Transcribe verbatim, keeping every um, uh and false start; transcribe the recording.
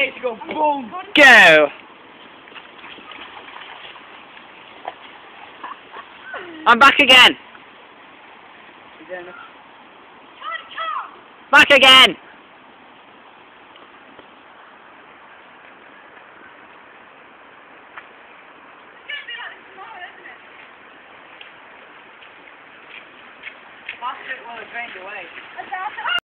way to go boom. Go! I'm back again! Back again! That's it, well, it drained away.